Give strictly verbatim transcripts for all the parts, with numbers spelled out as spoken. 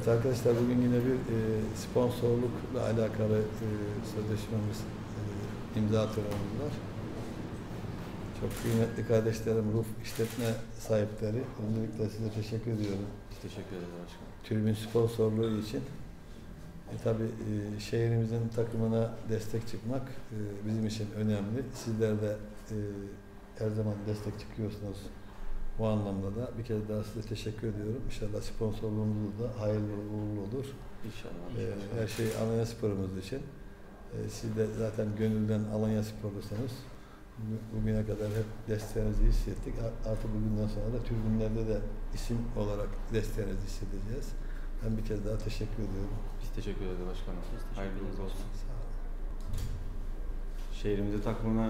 Evet arkadaşlar, bugün yine bir e, sponsorlukla alakalı e, sözleşmemiz, e, imza törenimiz var. Çok kıymetli kardeşlerim, Ruf işletme sahipleri, öncelikle size teşekkür ediyorum. Biz teşekkür ederiz başkanım. Tribün sponsorluğu için. E, tabii e, şehrimizin takımına destek çıkmak e, bizim için önemli. Sizler de e, her zaman destek çıkıyorsunuz. Bu anlamda da bir kez daha size teşekkür ediyorum. İnşallah sponsorluğumuz da hayırlı uğurlu olur. İnşallah. Ee, her şey Alanya Spor'umuz için. Ee, siz de zaten gönülden Alanya Sporlusunuz. Bugüne kadar hep desteğinizi hissettik. Artık bugünden sonra da tribünlerde de isim olarak desteğinizi hissedeceğiz. Ben bir kez daha teşekkür ediyorum. Biz teşekkür ederiz başkanım. Teşekkür Hayırlı ederiz uğurlu olsun. Sağ olun. Şehrimize takımına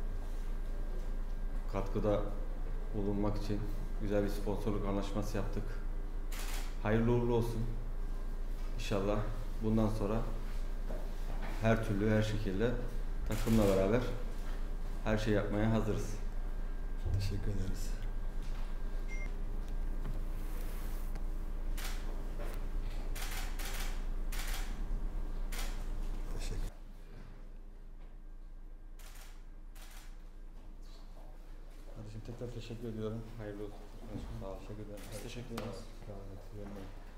katkıda bulunmak için güzel bir sponsorluk anlaşması yaptık. Hayırlı uğurlu olsun. İnşallah bundan sonra her türlü, her şekilde takımla beraber her şey yapmaya hazırız. Teşekkür ederiz. Teşekkür. Kardeşim tekrar teşekkür ediyorum. Hayırlı olsun. Sağ olun. Teşekkür ederim. Biz teşekkür ederiz. Sağ olun.